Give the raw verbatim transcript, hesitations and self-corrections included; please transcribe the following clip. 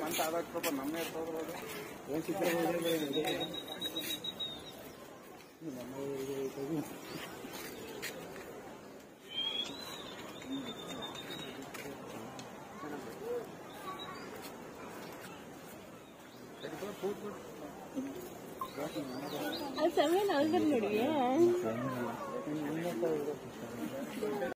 ಅಂತ ಆದಷ್ಟು ಸ್ವಲ್ಪ ನಮ್ಮೇ ಇರ್ತೋದ್ರು ಏನು ಸಿಕ್ಕರೆ ಅದು ಸಮಯ ನಾವು ನೋಡಿ